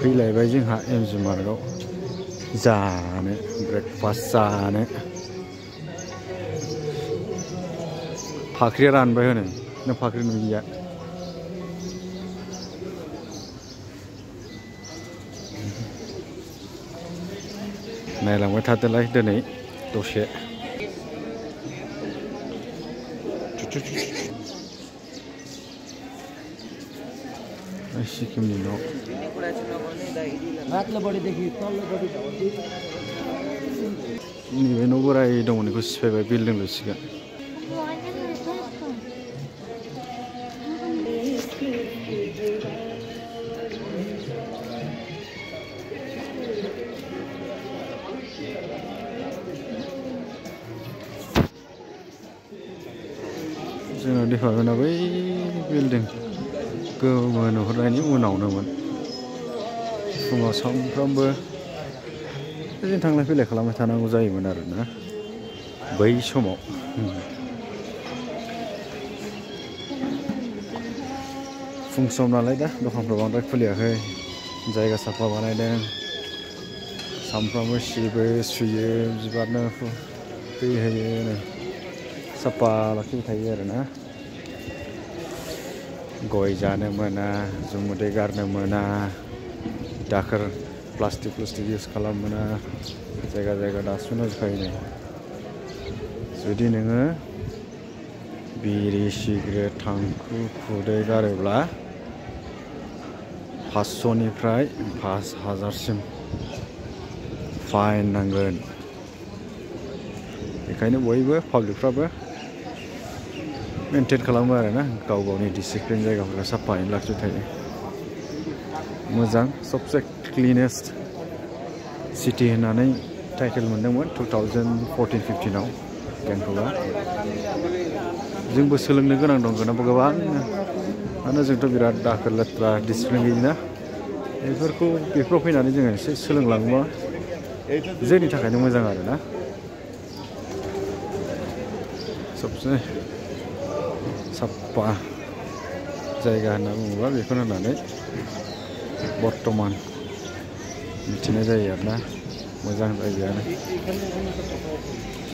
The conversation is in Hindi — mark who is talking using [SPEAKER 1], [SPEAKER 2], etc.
[SPEAKER 1] फैलायबाय जोंहा एमजि मार्गाव जानो ब्रेकफास्ट जानो फाख्रिया रानबाय होनो नों फाख्रि नुयिया नायलांबाय थादोलाय दिनै दसे सिक्किमनि न' नैबे न' बोराय दङ बेखौ सिफायबाय बिल्डिं लुसिगोन जोंनाव डिपार्टमेन्टआ बै बिल्डिं गोमो नुहुरनायनि उनावनोमोन फुङाव सानफ्रामबो जों थांलाय फैलाय खालामबाय थानांगौ जायोमोन आरोना बै समाव फुं सम नालाय दा दखानफ्राव बांद्राय खुलियाखै जायगा साफा बानायदों सानफ्रामबो सिबो सुयो बिबारनो दै होयो साफा लाखिबाय थायो आरोना गय जानो मोना जुमुदै गारनो मोना दाखोर प्लास्टिक इउज खालामनो मोना जायगा जायगा डास्टबिन होजोबखायो जुदि नोङो बिरि सिगारेट थांखु खुदै गारोब्ला 500निफ्राय 5000सिम फाइन नांगोन बेखायनो बयबो पाब्लिकफ्राबो मेनटेन खालामो आरोना गाव गावनि डिसिप्लिन जायगाफोरखौ साफायै लाखिबाय थायो मोजां सबसे क्लिनेस्ट सिटि होननानै टाइटेल मोनदोंमोन 2014-15आव गेंटकआ जोंबो सोलोंनो गोनां दं गोबां मानो जोंथ' बिराद दाखोर लेथ्रा डिसिप्लिन गैयोना बेफोराव फैनानै जोङो एसे सोलोंलाङोबा जोंनि थाखायनो मोजां आरोना सबसे साफा जायगा होनना बुङोबा बेखौनो होननानै बर्तमान मिथिनाय जायो आरोना मोजां जायगायानो